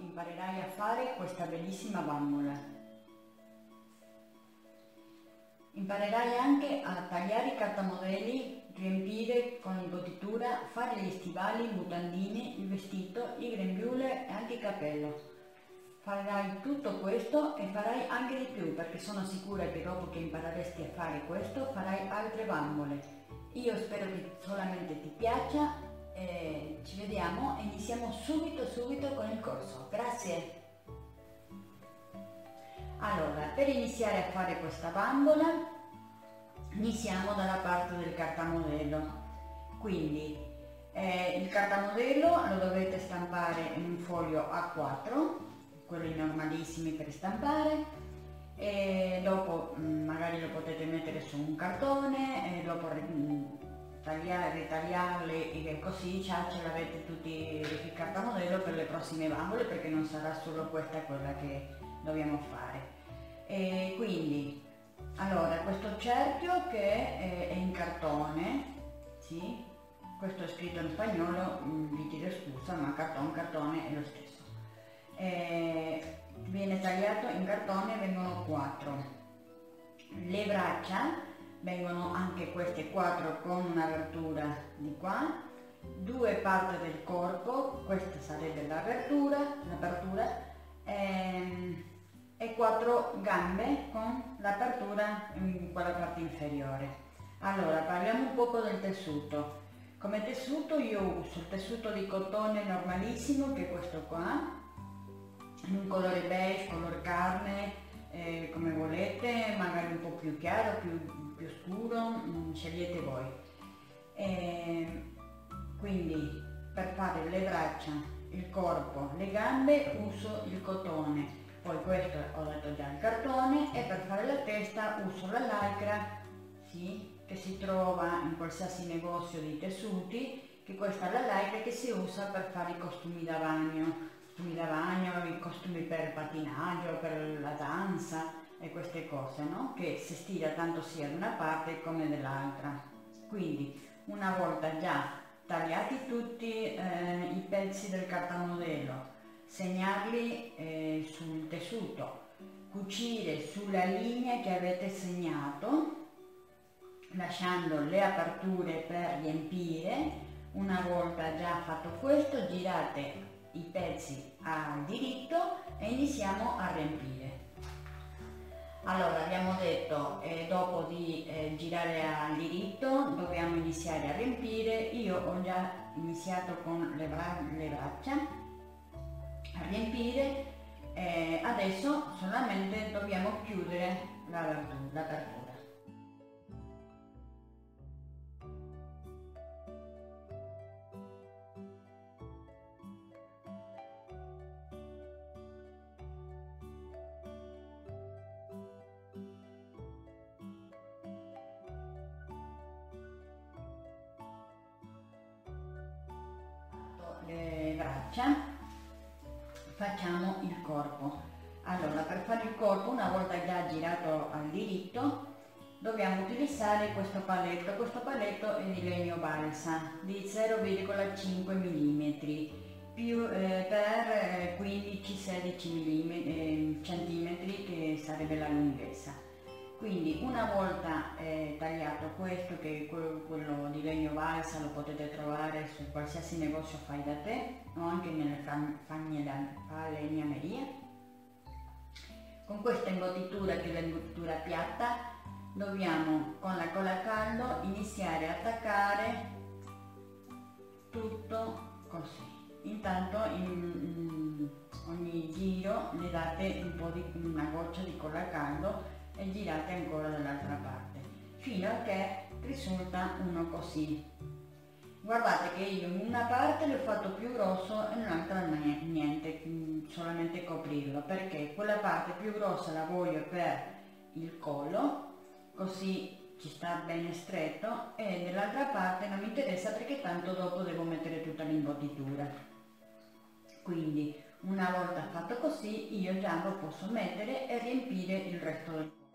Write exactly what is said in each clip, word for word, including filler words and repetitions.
imparerai a fare questa bellissima bambola. Imparerai anche a tagliare i cartamodelli, riempire con l'imbottitura, fare gli stivali, i mutandini, il vestito, i grembiule e anche il cappello. Farai tutto questo e farai anche di più, perché sono sicura che dopo che impareresti a fare questo farai altre bambole. Io spero che solamente ti piaccia e ci vediamo e iniziamo subito subito con il corso. Grazie! Allora, per iniziare a fare questa bambola iniziamo dalla parte del cartamodello. Quindi eh, il cartamodello lo dovete stampare in un foglio A quattro, quelli normalissimi per stampare, e dopo mh, magari lo potete mettere su un cartone e dopo mh, tagliare, ritagliarle e così già ce l'avete tutti il cartamodello per le prossime bambole, perché non sarà solo questa quella che dobbiamo fare. E quindi allora questo cerchio che è, è in cartone, sì, questo è scritto in spagnolo, vi chiedo scusa, ma cartone cartone è lo stesso. E viene tagliato in cartone, vengono quattro. Le braccia vengono anche queste quattro con un'apertura di qua, due parti del corpo, questa sarebbe l'apertura, l'apertura e, e quattro gambe con l'apertura in quella parte inferiore. Allora parliamo un poco del tessuto. Come tessuto io uso il tessuto di cotone normalissimo, che è questo qua, in un colore beige, color carne, eh, come volete, magari un po' più chiaro, più, più scuro, mh, scegliete voi. E quindi per fare le braccia, il corpo, le gambe uso il cotone, poi questo ho detto già il cartone, e per fare la testa uso la lycra, sì, che si trova in qualsiasi negozio di tessuti, che questa è la lycra che si usa per fare i costumi da bagno. Costumi da bagno, i costumi per pattinaggio, per la danza e queste cose, no? Che si stira tanto sia da una parte come dall'altra. Quindi una volta già tagliati tutti eh, i pezzi del cartamodello, segnarli eh, sul tessuto, cucire sulla linea che avete segnato, lasciando le aperture per riempire. Una volta già fatto questo, girate i pezzi al diritto e iniziamo a riempire. Allora abbiamo detto eh, dopo di eh, girare al diritto dobbiamo iniziare a riempire. Io ho già iniziato con le, bra le braccia a riempire, eh, adesso solamente dobbiamo chiudere l'apertura. Le braccia, facciamo il corpo. Allora per fare il corpo, una volta già girato al diritto, dobbiamo utilizzare questo paletto. Questo paletto è di legno balsa di zero virgola cinque millimetri più eh, per quindici sedici centimetri, che sarebbe la lunghezza. Quindi una volta eh, tagliato questo, che è quello di legno balsa, lo potete trovare su qualsiasi negozio fai da te o anche nelle falegnamerie. Con questa imbottitura, che è l'imbottitura piatta, dobbiamo con la colla a caldo iniziare a attaccare tutto così. Intanto in, in ogni giro ne date un po' di una goccia di colla a caldo e girate ancora dall'altra parte fino a che risulta uno così. Guardate che io in una parte l'ho fatto più grosso e nell'altra niente, solamente coprirlo, perché quella parte più grossa la voglio per il collo, così ci sta bene stretto, e nell'altra parte non mi interessa perché tanto dopo devo mettere tutta l'imbottitura. Quindi una volta fatto così io già lo posso mettere e riempire il resto del corpo.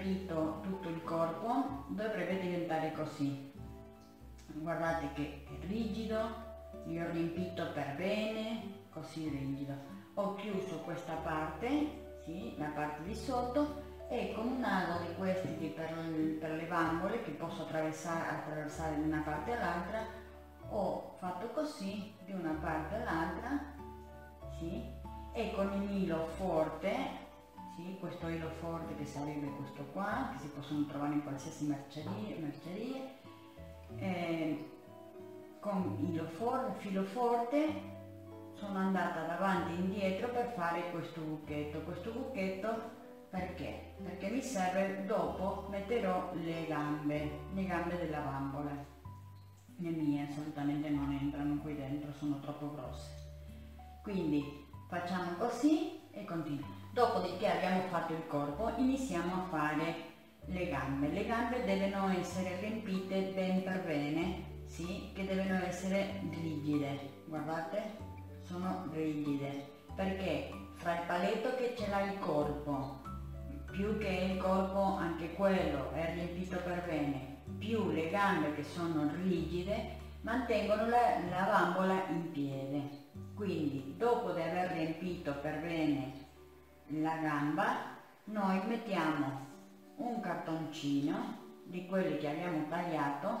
riempito tutto il corpo dovrebbe diventare così. Guardate che è rigido, io ho riempito per bene, così rigido. Ho chiuso questa parte, sì, la parte di sotto, e con un ago di questi per, per le bambole che posso attraversare, attraversare da una parte all'altra, ho fatto così di una parte all'altra, sì, e con il hilo forte, sì, questo hilo forte che sarebbe questo qua, che si possono trovare in qualsiasi merceria, merceria eh, con hilo forte, filo forte sono andata davanti e indietro per fare questo buchetto. Questo buchetto perché? Perché mi serve, dopo metterò le gambe, le gambe della bambola. Le mie assolutamente non entrano qui dentro, sono troppo grosse. Quindi facciamo così e continuiamo. Dopodiché abbiamo fatto il corpo, iniziamo a fare le gambe. Le gambe devono essere riempite ben per bene, sì, che devono essere rigide. Guardate, sono rigide, perché fra il paletto che ce l'ha il corpo, più che il corpo anche quello è riempito per bene, più le gambe che sono rigide, mantengono la, la bambola in piede. Quindi dopo di aver riempito per bene la gamba, noi mettiamo un cartoncino di quelli che abbiamo tagliato,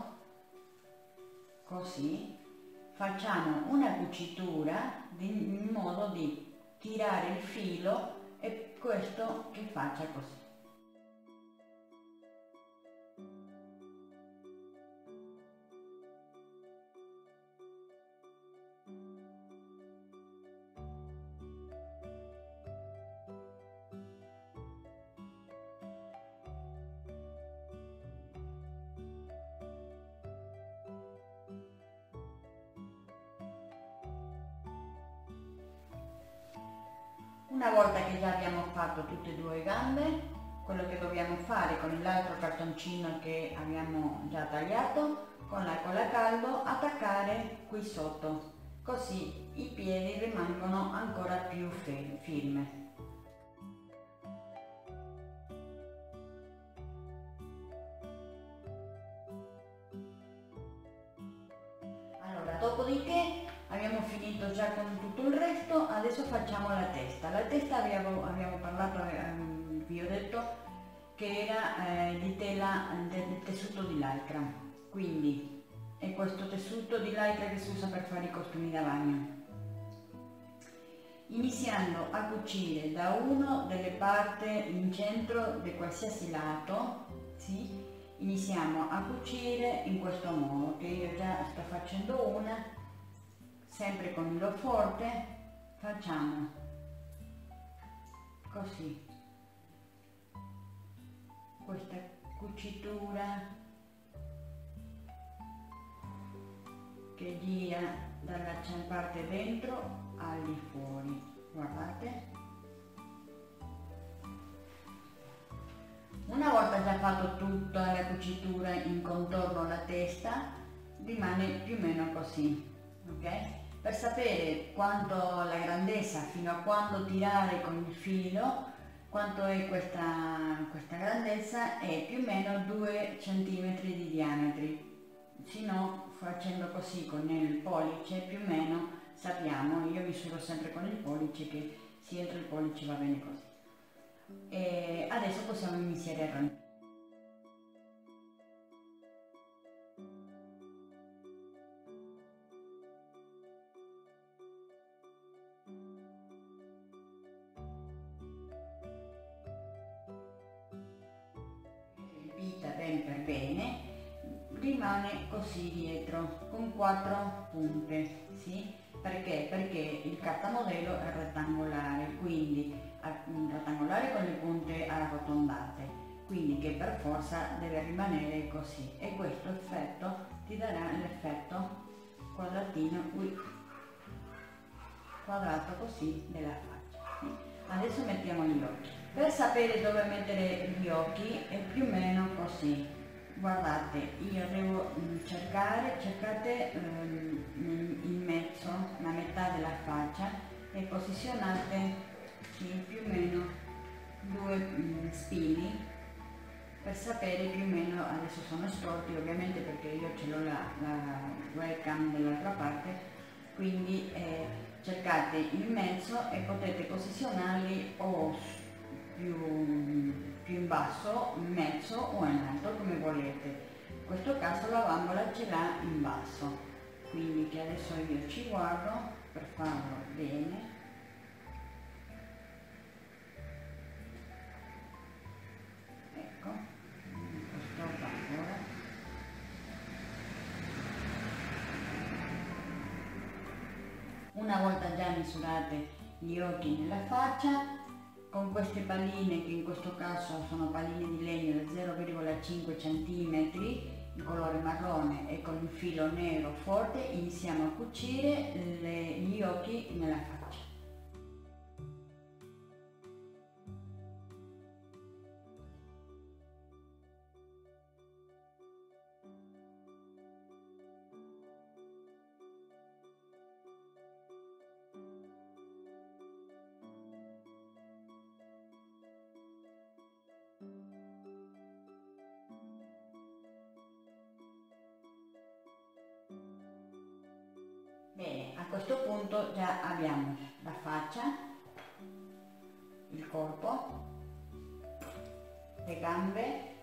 così, facciamo una cucitura in modo di tirare il filo e questo che faccia così. Una volta che già abbiamo fatto tutte e due le gambe, quello che dobbiamo fare con l'altro cartoncino che abbiamo già tagliato, con la colla a caldo attaccare qui sotto, così i piedi rimangono ancora più firme. Allora, dopodiché abbiamo finito già con tutto il resto, adesso facciamo la testa. La testa abbiamo, abbiamo parlato, ehm, vi ho detto che era eh, di tela, del tessuto di lycra, quindi è questo tessuto di lycra che si usa per fare i costumi da bagno. Iniziando a cucire da uno delle parti in centro di qualsiasi lato, sì, iniziamo a cucire in questo modo, che io già sto facendo una, sempre con hilo forte, facciamo così, questa cucitura che gira dalla parte dentro al di fuori, guardate. Una volta già fatto tutta la cucitura in contorno alla testa, rimane più o meno così, ok? Per sapere quanto la grandezza, fino a quando tirare con il filo, quanto è questa, questa grandezza, è più o meno due centimetri di diametro. Se no, facendo così con il pollice, più o meno sappiamo, io misuro sempre con il pollice, che se entro il pollice va bene così. E adesso possiamo iniziare a rompere. Riempita ben per bene, rimane così dietro con quattro punte, sì? Perché? Perché il cartamodello è rettangolare, quindi rettangolare con le punte arrotondate, quindi che per forza deve rimanere così, e questo effetto ti darà l'effetto quadratino, ui, quadrato così della faccia. Sì? Adesso mettiamo gli occhi. Per sapere dove mettere gli occhi è più o meno così. Guardate, io devo cercare, cercate ehm, in mezzo, la metà della faccia, e posizionate sì, più o meno due mm, spini, per sapere più o meno. Adesso sono storti ovviamente perché io ce l'ho la, la webcam dall'altra parte, quindi eh, cercate il mezzo e potete posizionarli o più, più in basso, in mezzo o in alto come volete. In questo caso la bambola ce l'ha in basso, quindi che adesso io ci guardo per farlo bene. Ecco, questo bambola. Una volta già misurate gli occhi nella faccia, con queste palline, che in questo caso sono palline di legno da zero virgola cinque centimetri in colore marrone e con il filo nero forte, iniziamo a cucire le, gli occhi nella faccia. Bene, a questo punto già abbiamo la faccia, il corpo, le gambe,